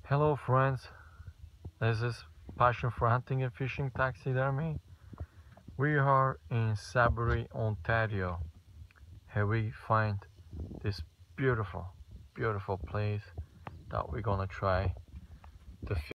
Hello friends, this is Passion for Hunting and Fishing Taxidermy. We are in Sudbury, Ontario. Here we find this beautiful place that we're gonna try to